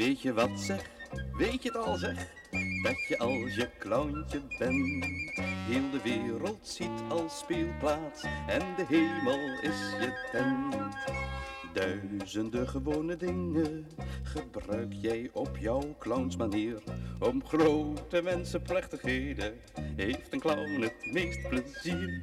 Weet je wat zeg, weet je het al zeg, dat je als je clowntje bent, heel de wereld ziet als speelplaats en de hemel is je tent. Duizenden gewone dingen gebruik jij op jouw clownsmanier. Om grote mensenplechtigheden heeft een clown het meest plezier.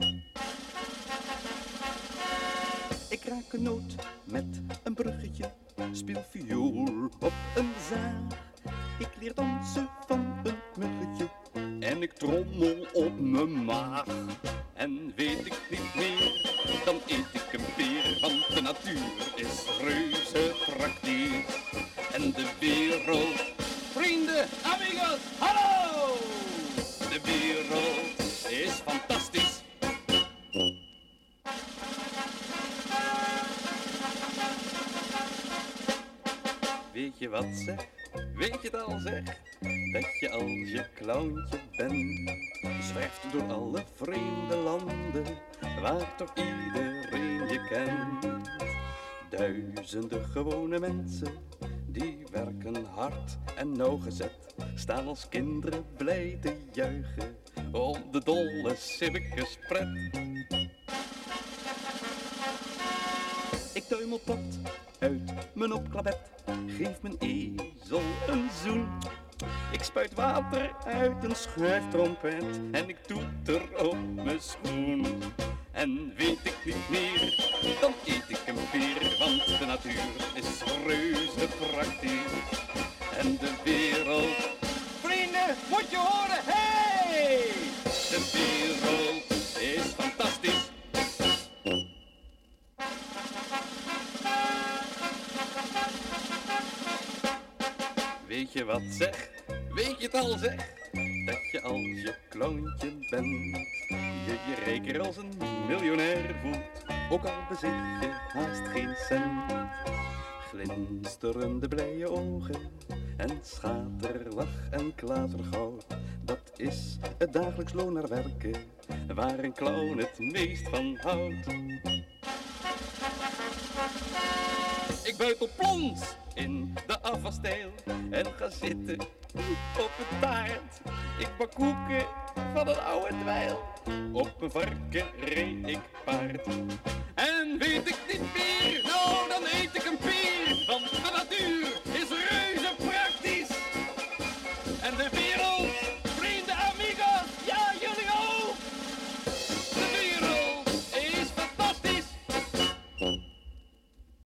Ik raak een noot met een bruggetje, speel viool op een zaag. Ik leer dansen van een muggetje en ik trommel op mijn maag. En weet ik niet meer, dan eet ik een peer, want de natuur is reuze praktisch. En de wereld, vrienden, amigos, hallo! De wereld is fantastisch. Weet je wat zeg, weet je het al zeg, dat je als je clowntje bent, zwerft door alle vreemde landen, waar toch iedereen je kent. Duizenden gewone mensen, die werken hard en nauwgezet, staan als kinderen blij te juichen, om de dolle circuspret. Ik tuimel plat uit mijn opklapet, geef mijn ezel een zoen. Ik spuit water uit een schuiftrompet en ik toeter op mijn schoen. En weet ik niet meer, dan eet ik een peer, want de natuur is reuze praktisch. En de wereld, vrienden, moet je horen, hey! De wereld is fantastisch. Weet je wat zeg, weet je het al zeg, dat je als je clowntje bent, je rijker als een miljonair voelt, ook al bezit je haast geen cent. Glinsterende blije ogen en schaterlach en klatergoud, dat is het dagelijks loon naar werken, waar een clown het meest van houdt. Ik buitel plons in de afwasstijl en ga zitten op het taart. Ik bak koeken van een oude dweil, op een varken reed ik paard.